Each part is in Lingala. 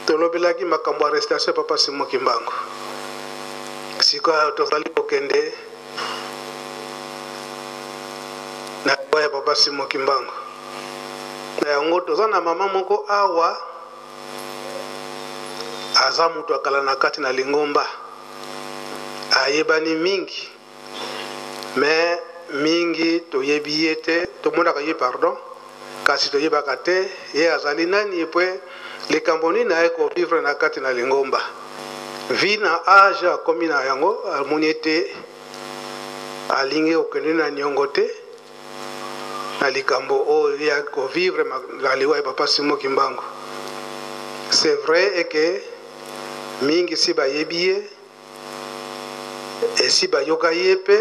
tolobelaki makambo arrestation papa Simon Kimbangu sikoyo tozali kokende na ya papa Simon Kimbangu na yango toza na mama moko awa aza mutu akala na kati na Lingomba ayebani mingi mais mingi toyebi ye te tomonaka ye pardon kasi toyebaka te ye azali nani epwe likambo nini aye kovivre na kati na Lingomba vi na age akomi na yango amoni ete alingi okende na niongo te na likambo oyo ye akovivre na liwa ya papa Simon Kimbangu. C'est vrai que mingi si bayebi ye esi bayoka ye pe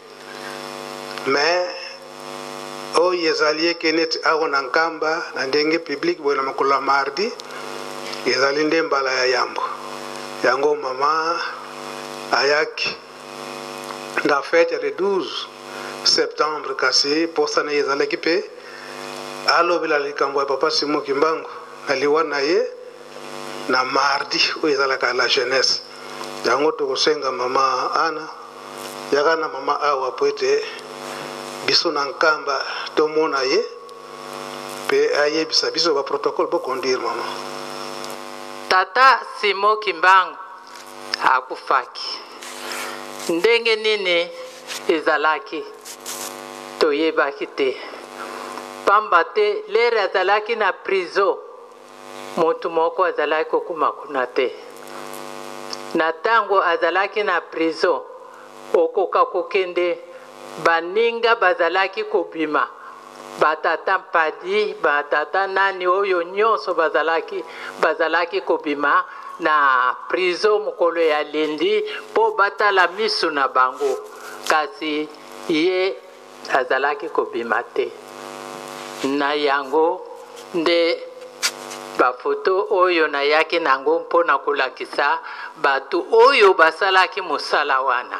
mais oyo ezali eke neti awa na nkamba na ndenge publique boye na mokolo ya mardi ezali nde mbala ya yambo yango mama ayaki na fete le 12 septembre kasi posa na ye ezalaki mpe alobela likambo ya papa Simon Kimbangu na liwa na ye na mardi oyo ezalaka la jeunesse yango tokosenga mama Ana yaka na mama awa po ete biso na nkamba tomona ye pe ayebisa biso ba protocole bokonduire mama. Tata Simon Kimbangu akufaki ndenge nini ezalaki toyebaki te pamba te lere azalaki na prison mutu moko azalaki kokuma kuna te na tango azalaki na prison okoka kokende baninga bazalaki kobima batata mpadi batata nani oyo nyonso bazalaki kobima na prison mokolo ya lendi po batala misu na bango kasi ye azalaki kobima te na yango nde bafoto oyo na yaki nango mpona kolakisa batu oyo basalaki mosala wana.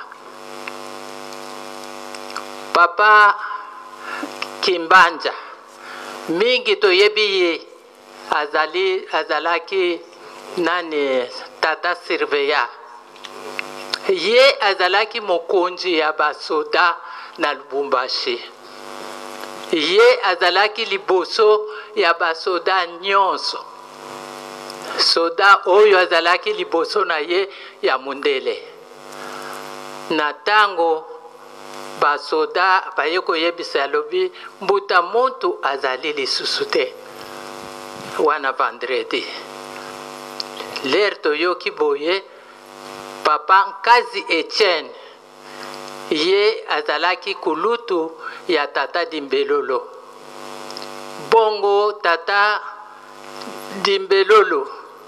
Papa Kimbanja mingi toyebi ye azalaki nani tata surveya ye azalaki mokonzi ya basoda na Lubumbashi ye azalaki liboso ya basoda nyonso soda oyo azalaki liboso na ye ya mundele na tango basoda baye koyebisa lobi mbuta muntu azali lisusu te wana vendredi ler toyoki boye papa Nkazi Etienne ye azalaki kulutu ya tata Dimbelolo bongo tata Dimbelolo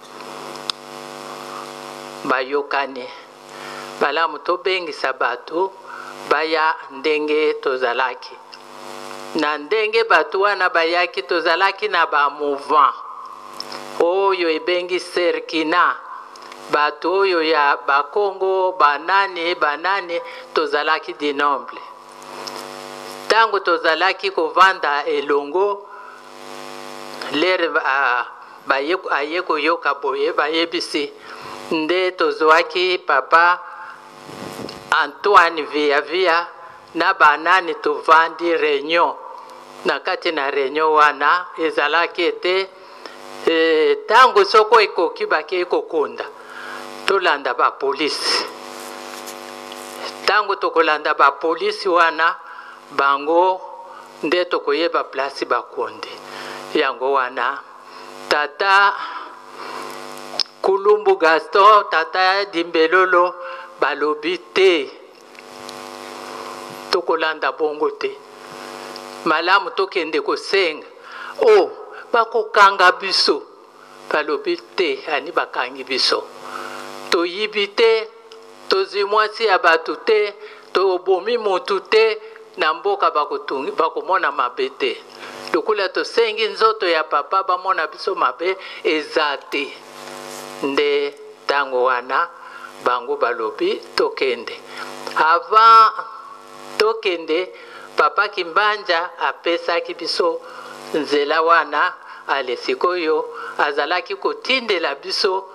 bayokani balamu tobengisa batu baya ndenge tozalaki na ndenge batu wana bayaki tozalaki na ba mouvement oyo ebengi Serkina batu oyo ya bakongo banane tozalaki dinomble tango tozalaki kovanda elongo lere aye koyoka boye bayebisi nde tozwaki papa Antoine via na banani tovandi réunion na kati na réunion wana ezalaki ete tango soko ekoki bake kokonda tolanda ba police tango tokolanda ba police wana bango nde tokoyeba place bakonde yango wana tata Kulumbu Gaston tata Dimbelolo balobi te tokolanda bongo te malamu tokende kosenga bakokanga biso balobi te ani bakangi biso toyibi te tozwi mwasi ya batu te tobomi mutu te na mboka bakomona mabe te lokola tosengi nzoto ya papa bamona biso mabe eza te nde tango wana bango balobi tokende avant tokende papa Kimbanja apesaki biso nzela wana ale sikoyo azalaki kotindela biso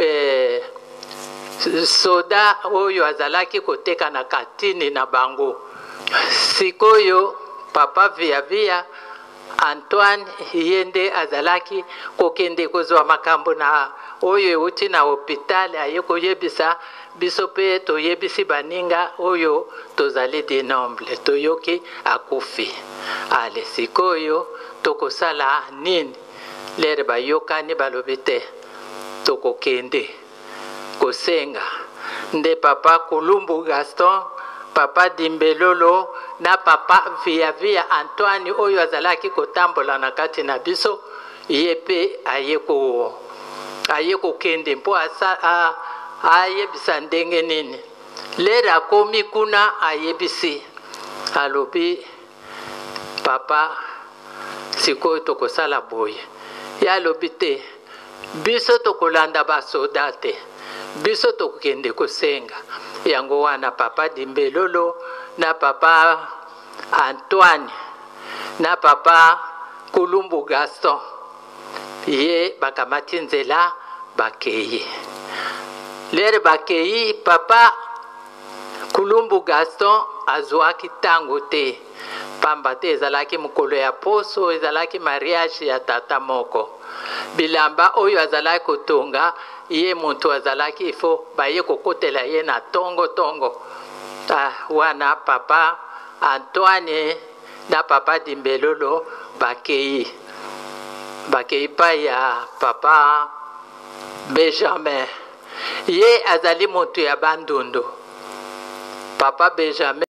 soda oyo azalaki koteka na katini na bango. Sikoyo papa via Antoine yende azalaki kokende kozwa makambo na oyo euti na hôpital aye koyebisa biso pe toyebisi baninga oyo tozali denomble toyoki akufi. Ale sikoyo tokosala nini? Lere bayokani balobi te tokokende kosenga nde papa Kulumbu Gaston, papa Dimbelolo na papa via Antoine oyo azalaki kotambola na kati na biso ye pe aye kokende mpo ayebisa ndenge nini. Lere akomi kuna ayebisi alobi papa sikoyo tokosala boye. Ya alobi te biso tokolanda basoda te, biso tokende kosenga. Yango wana papa Dimbelolo na papa Antoine na papa Kulumbu Gaston ye bakamati nzela bakeye. Lere bakeye papa Kulumbu Gaston azwaki tango te, pamba te ezalaki mokolo ya poso, ezalaki mariage ya tata moko. Bilamba oyo azalaki kotonga ye muntu azalaki ifo baye kokotela ye na tongo. Wana papa Antoine na papa Dimbelolo bakei pa ya papa Benjamin ye azali muntu ya Bandundu. Papa Benjamin